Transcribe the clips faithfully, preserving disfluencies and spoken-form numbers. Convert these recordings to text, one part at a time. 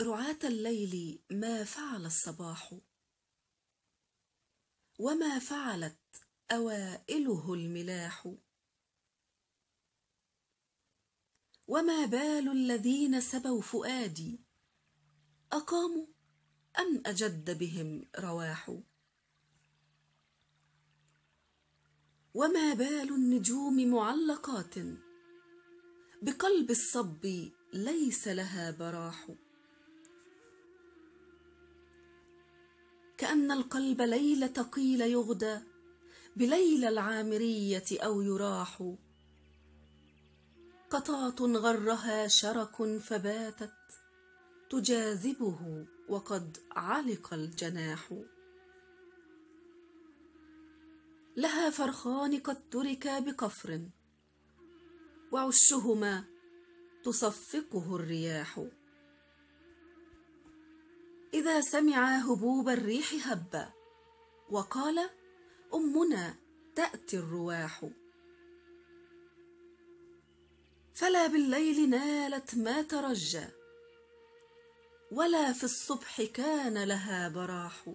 رعاة الليل ما فعل الصباح، وما فعلت أوائله الملاح، وما بال الذين سبوا فؤادي، أقاموا أم أجد بهم رواح، وما بال النجوم معلقات بقلب الصب ليس لها براح، كأن القلب ليلة قيل يغدى بليلى العامرية أو يراح، قطاة غرها شرك فباتت تجاذبه وقد علق الجناح، لها فرخان قد تركا بقفر وعشهما تصفقه الرياح، إذا سمعا هبوب الريح هبا وقال أمنا تأتي الرواح، فلا بالليل نالت ما ترجى ولا في الصبح كان لها براح،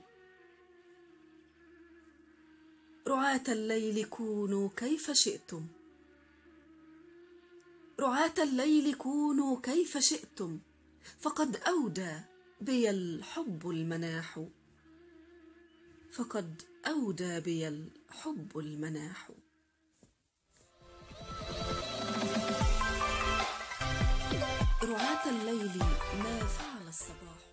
رعاة الليل كونوا كيف شئتم، رعاة الليل كونوا كيف شئتم، فقد أودى بي الحب المناح، فقد أودى بي الحب المناح. رعاة الليل ما فعل الصباح.